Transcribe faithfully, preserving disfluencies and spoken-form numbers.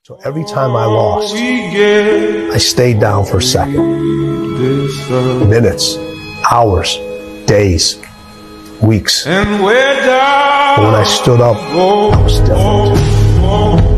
So every time I lost, I stayed down for a second. Minutes, hours, days, weeks. But when I stood up, I was different.